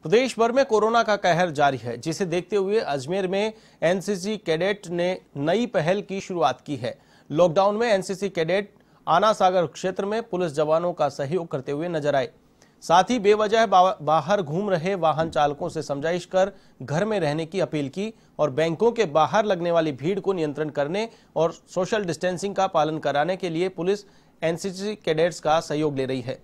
प्रदेश भर में कोरोना का कहर जारी है, जिसे देखते हुए अजमेर में एनसीसी कैडेट ने नई पहल की शुरुआत की है। लॉकडाउन में एनसीसी कैडेट आना सागर क्षेत्र में पुलिस जवानों का सहयोग करते हुए नजर आए। साथ ही बेवजह बाहर घूम रहे वाहन चालकों से समझाइश कर घर में रहने की अपील की और बैंकों के बाहर लगने वाली भीड़ को नियंत्रण करने और सोशल डिस्टेंसिंग का पालन कराने के लिए पुलिस एनसीसी कैडेट्स का सहयोग ले रही है।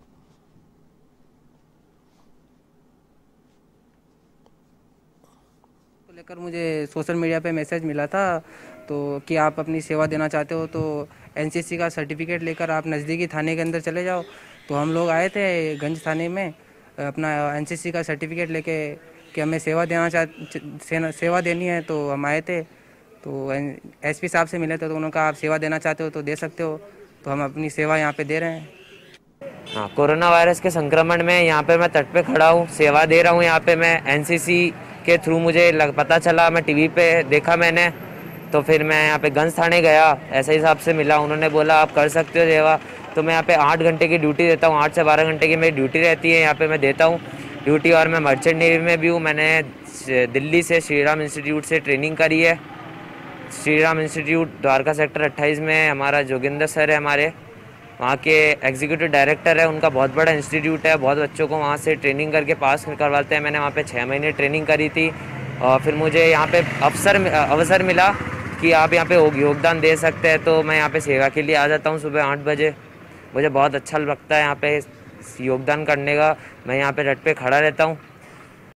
लेकर मुझे सोशल मीडिया पे मैसेज मिला था तो कि आप अपनी सेवा देना चाहते हो तो एनसीसी का सर्टिफिकेट लेकर आप नज़दीकी थाने के अंदर चले जाओ। तो हम लोग आए थे गंज थाने में अपना एनसीसी का सर्टिफिकेट लेके कि हमें सेवा देनी है। तो हम आए थे तो एसपी साहब से मिले थे तो उन्होंने कहा आप सेवा देना चाहते हो तो दे सकते हो। तो हम अपनी सेवा यहाँ पे दे रहे हैं। हाँ, कोरोना वायरस के संक्रमण में यहाँ पे मैं तट पे खड़ा हूँ, सेवा दे रहा हूँ। यहाँ पे मैं एनसीसी के थ्रू मुझे पता चला, मैं टीवी पे देखा मैंने, तो फिर मैं यहाँ पे गंज थाने गया, ऐसे ही साहब से मिला, उन्होंने बोला आप कर सकते हो सेवा। तो मैं यहाँ पे 8 घंटे की ड्यूटी देता हूँ, 8 से 12 घंटे की मेरी ड्यूटी रहती है। यहाँ पे मैं देता हूँ ड्यूटी और मैं मर्चेंट नेवी में भी हूँ। मैंने दिल्ली से श्रीराम इंस्टीट्यूट से ट्रेनिंग करी है। श्रीराम इंस्टीट्यूट द्वारका सेक्टर 28 में हमारा जोगिंदर सर है, हमारे वहाँ के एग्जीक्यूटिव डायरेक्टर है। उनका बहुत बड़ा इंस्टीट्यूट है, बहुत बच्चों को वहाँ से ट्रेनिंग करके पास करवाते हैं। मैंने वहाँ पे 6 महीने ट्रेनिंग करी थी और फिर मुझे यहाँ पे अवसर मिला कि आप यहाँ पे योगदान दे सकते हैं। तो मैं यहाँ पे सेवा के लिए आ जाता हूँ सुबह 8 बजे। मुझे बहुत अच्छा लगता है यहाँ पे योगदान करने का। मैं यहाँ पे रट पे खड़ा रहता हूँ।